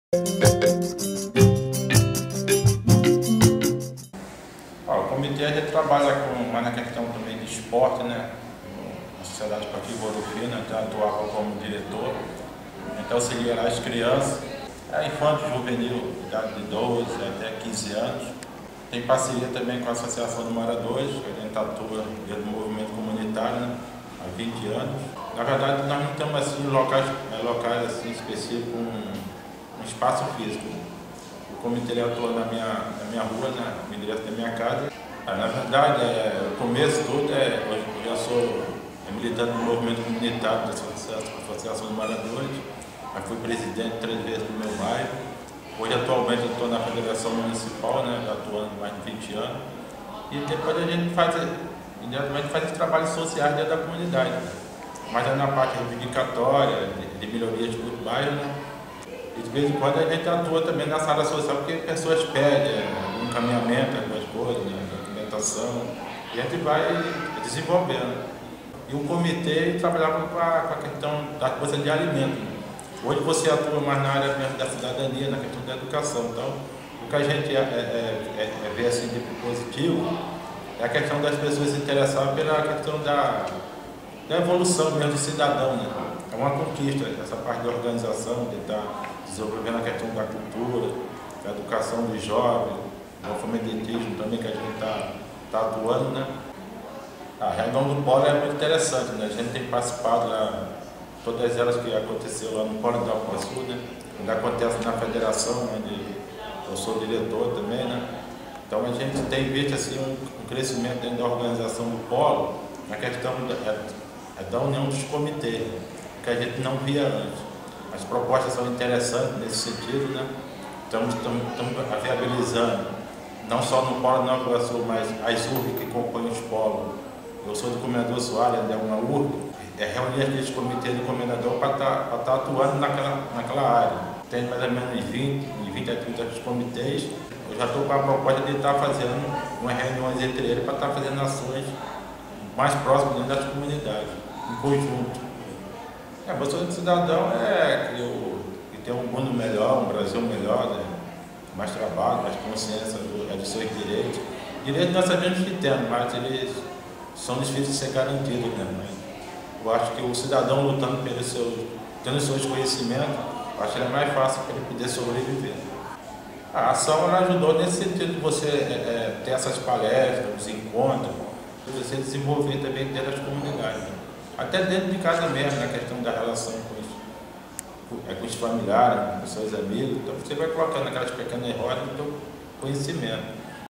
O comitê a gente trabalha mais na questão também de esporte, né? Na Sociedade Esportiva Ouro-Fino, até atuava como diretor, então auxiliar as crianças, infanto juvenil, idade de 12 até 15 anos. Tem parceria também com a Associação do Moradores, que a gente atua dentro do movimento comunitário, né? Há 20 anos. Na verdade, nós não temos assim, locais assim, específicos, um espaço físico. O comitê atua na minha rua, no endereço da minha casa. Na verdade, o começo todo hoje eu já sou militante do movimento comunitário da Associação dos Moradores. Eu fui presidente 3 vezes do meu bairro. Hoje, atualmente, eu estou na Federação Municipal, atuando há mais de 20 anos. E depois a gente faz trabalhos sociais dentro da comunidade. Mas é na parte reivindicatória, de melhorias para o bairro, E de vez em quando a gente atua também nessa área social, porque pessoas pedem um encaminhamento, algumas coisas, documentação, e a gente vai desenvolvendo. E o comitê trabalhava com a questão da coisa de alimento. Hoje você atua mais na área mesmo da cidadania, na questão da educação. Então, o que a gente vê assim de positivo é a questão das pessoas se interessarem pela questão da evolução mesmo do cidadão, É uma conquista, essa parte da organização, de estar desenvolvendo a questão da cultura, da educação dos jovens, do alfabeticismo também que a gente está atuando, A reunião do Polo é muito interessante, A gente tem participado lá, todas elas que aconteceu lá no Polo da Alcoaçu, Quando acontece na federação, onde eu sou diretor também, Então a gente tem visto assim, um crescimento dentro da organização do Polo, na questão da união dos comitês, que a gente não via antes. As propostas são interessantes nesse sentido, Estamos viabilizando, não só no Polo da Alcoaçu, mas as URG que compõem os polos. Eu sou do Comendador Soares, é uma URG, reunir aqueles comitês do Comendador para estar atuando naquela área. Tem mais ou menos 20 a 30 comitês. Eu já estou com a proposta de estar fazendo umas reuniões entre eles para estar fazendo ações mais próximas dentro das comunidades, em conjunto. A busca do cidadão que ter um mundo melhor, um Brasil melhor, mais trabalho, mais consciência dos seus direitos. Direitos nós sabemos que temos, mas eles são difíceis de ser garantidos, Eu acho que o cidadão lutando tendo seus conhecimentos, acho que é mais fácil para ele poder sobreviver. A ação ela ajudou nesse sentido de você ter essas palestras, os encontros, de você desenvolver também dentro das comunidades. Até dentro de casa mesmo, na questão da relação com os familiares, com seus amigos. Então você vai colocando aquelas pequenas rodas do seu conhecimento.